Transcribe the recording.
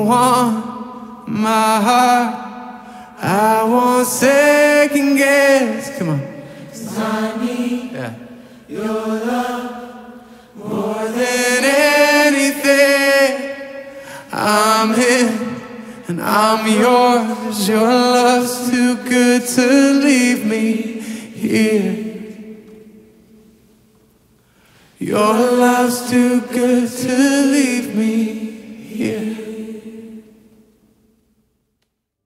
want my heart. I won't second guess. Come on. 'Cause I need your love more than anything. I'm in and I'm yours. Your love's too good to leave me here. Your love's too good to leave me